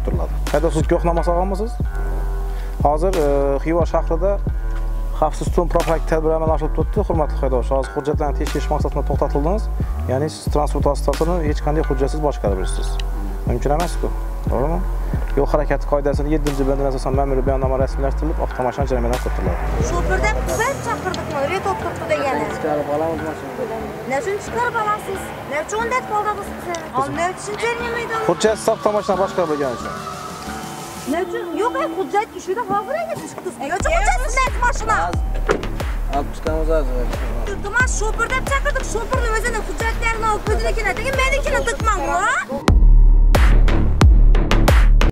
turiladi. Haydovchilik guvohnomasi olganmisiz? Hozir Xiva shahrida xavfsiz turum profilaktik tadbir amalga oshirilib turibdi. Hurmatli haydovchi, hozir hujjatlarni tekshirish maqsadida to'xtatildingiz. Ya'ni siz transport vositasini hech qanday hujjatsiz boshqarasiz. Mumkin emas-ku. To'g'rimi? Yo'l harakati qoidasining 7-bendga asosan ma'muriy bayonnoma rasmiylashtirilib, avtomashina jarimadan qutuladi. Shoferdan quvvat chaqirdik, rekord turibdi degani. Chiqarib olamiz mashinani. Nechun chiqarib olasiz? Nechun unday qoldingiz siz? Olmay tushuntirmaydi. Hujjatsiz avtomashina boshqarib bo'lgani uchun. Nechun? Yo'q, hujjat ishida hozir chiqdi. Nechun hujjatsiz mashina? Olib chiqamiz hozir. Iltimos, shofer deb chaqirdik. Shoferning o'zini hujjatlarini olib o'zinikini, menikini tiqmang,